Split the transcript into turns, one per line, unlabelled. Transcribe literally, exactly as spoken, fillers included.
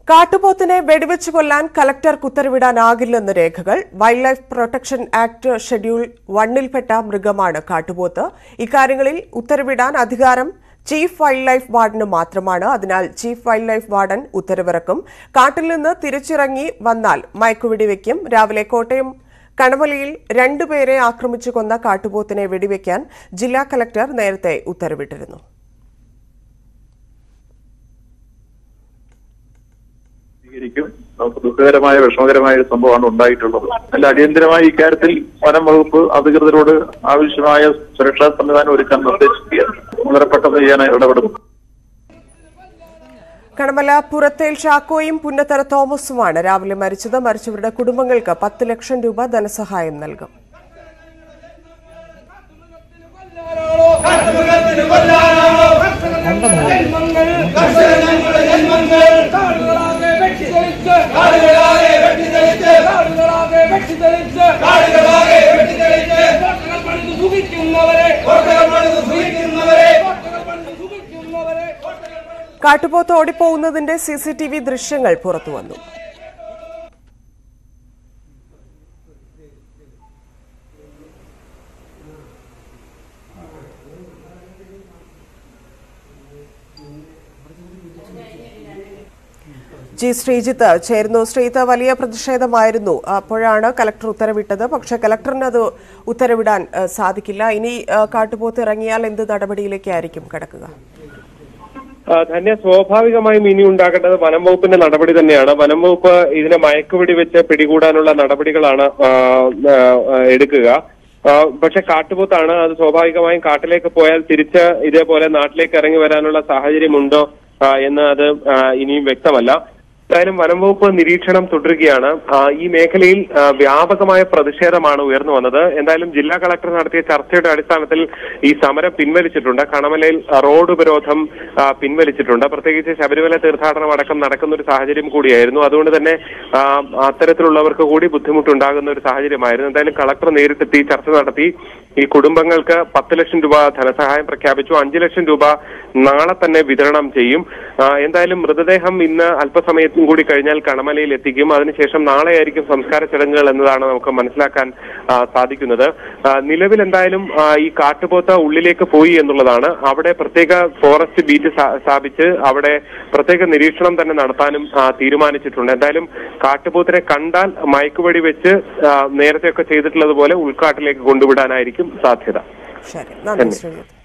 കാട്ടുപോത്തിനെ വെടിവെച്ചു കൊല്ലാൻ കളക്ടർക്ക് ഉത്തരവിടാനാകില്ലെന്ന് രേഖകൾ. Wildlife protection act schedule വണ്ണിൽപ്പെട്ട മൃഗമാണ് കാട്ടുപോത്ത്. ഇക്കാര്യങ്ങളിൽ ഉത്തരവിടാൻ അധികാരം ചീഫ് വൈൽഡ് ലൈഫ് വാർഡന് മാത്രമാണ്. അതിനാൽ ചീഫ് വൈൽഡ് ലൈഫ് വാർഡൻ ഉത്തരവിറക്കും. കാട്ടിൽ നിന്ന് തിരിച്ചിറങ്ങി വന്നാൽ മയക്കുവെടിവെക്കും. രാവിലെ കോട്ടയം കണമലയിൽ രണ്ടുപേരെ ആക്രമിച്ചു കൊന്ന കാട്ടുപോത്തിനെ വെടിവെക്കാൻ ജില്ലാ കളക്ടർ നേരത്തെ ഉത്തരവിട്ടിരുന്നു.
നമുക്ക് ദുഃഖകരമായ വിഷമകരമായ ഒരു സംഭവമാണ് ഉണ്ടായിട്ടുള്ളത്. അല്ല, അടിയന്തരമായി ഇക്കാര്യത്തിൽ വനം വകുപ്പ് അധികൃതരോട് ആവശ്യമായ സുരക്ഷാ സംവിധാനം ഒരുക്കാൻ നിർദ്ദേശിക്കുകയാണ്. വളരെ പെട്ടെന്ന് ചെയ്യാൻ ഇടപെടും.
കണമല പുറത്തേൽ ചാക്കോയും പുന്നത്തറ തോമസുമാണ് രാവിലെ മരിച്ചത്. മരിച്ചവരുടെ കുടുംബങ്ങൾക്ക് പത്ത് ലക്ഷം രൂപ ധനസഹായം നൽകും. കാട്ടുപോത്ത് ഓടിപ്പോകുന്നതിന്റെ സി സി ടി വി ദൃശ്യങ്ങൾ പുറത്തുവന്നു. ജി ശ്രീജിത്ത് ചേരുന്നു. ശ്രീജിത്ത്, വലിയ പ്രതിഷേധമായിരുന്നു. അപ്പോഴാണ് കലക്ടർ ഉത്തരവിട്ടത്. പക്ഷെ കലക്ടറിന് അത് ഉത്തരവിടാൻ സാധിക്കില്ല. ഇനി കാട്ടുപോത്ത് ഇറങ്ങിയാൽ എന്ത് നടപടിയിലേക്കായിരിക്കും കടക്കുക?
ധന്യ, സ്വാഭാവികമായും ഇനി ഉണ്ടാകേണ്ടത് വനം വകുപ്പിന്റെ നടപടി തന്നെയാണ്. വനം വകുപ്പ് ഇതിനെ മയക്കുവെടി വെച്ച് പിടികൂടാനുള്ള നടപടികളാണ് എടുക്കുക. പക്ഷെ കാട്ടുപോത്താണ്, അത് സ്വാഭാവികമായും കാട്ടിലേക്ക് പോയാൽ തിരിച്ച് ഇതേപോലെ നാട്ടിലേക്ക് ഇറങ്ങി വരാനുള്ള സാഹചര്യമുണ്ടോ എന്ന് അത് ഇനിയും വ്യക്തമല്ല. എന്തായാലും വനം വകുപ്പ് നിരീക്ഷണം തുടരുകയാണ്. ഈ മേഖലയിൽ വ്യാപകമായ പ്രതിഷേധമാണ് ഉയർന്നു വന്നത്. എന്തായാലും ജില്ലാ കളക്ടർ നടത്തിയ ചർച്ചയുടെ അടിസ്ഥാനത്തിൽ ഈ സമരം പിൻവലിച്ചിട്ടുണ്ട്. കണമലയിൽ റോഡ് ഉപരോധം പിൻവലിച്ചിട്ടുണ്ട്. പ്രത്യേകിച്ച് ശബരിമല തീർത്ഥാടനം അടക്കം നടക്കുന്ന ഒരു സാഹചര്യം കൂടിയായിരുന്നു. അതുകൊണ്ട് തന്നെ അത്തരത്തിലുള്ളവർക്ക് കൂടി ബുദ്ധിമുട്ടുണ്ടാകുന്ന ഒരു സാഹചര്യമായിരുന്നു. എന്തായാലും കളക്ടർ നേരിട്ടെത്തി ചർച്ച നടത്തി. ഈ കുടുംബങ്ങൾക്ക് പത്ത് ലക്ഷം രൂപ ധനസഹായം പ്രഖ്യാപിച്ചു. അഞ്ചു ലക്ഷം രൂപ നാളെ തന്നെ വിതരണം ചെയ്യും. എന്തായാലും മൃതദേഹം ഇന്ന് അല്പസമയത്തും കൂടി കഴിഞ്ഞാൽ കണമലയിൽ എത്തിക്കും. അതിനുശേഷം നാളെയായിരിക്കും സംസ്കാര ചടങ്ങുകൾ എന്നതാണ് നമുക്ക് മനസ്സിലാക്കാൻ സാധിക്കുന്നത്. നിലവിൽ എന്തായാലും ഈ കാട്ടുപോത്ത് ഉള്ളിലേക്ക് പോയി എന്നുള്ളതാണ്. അവിടെ പ്രത്യേക ഫോറസ്റ്റ് ബീറ്റ് സ്ഥാപിച്ച് അവിടെ പ്രത്യേക നിരീക്ഷണം തന്നെ നടത്താനും തീരുമാനിച്ചിട്ടുണ്ട്. എന്തായാലും കാട്ടുപോത്തിനെ കണ്ടാൽ മയക്കുവെടി വെച്ച് നേരത്തെയൊക്കെ ചെയ്തിട്ടുള്ളതുപോലെ ഉൾക്കാട്ടിലേക്ക് കൊണ്ടുവിടാനായിരിക്കും സാധ്യത.
ശരി, നന്ദി.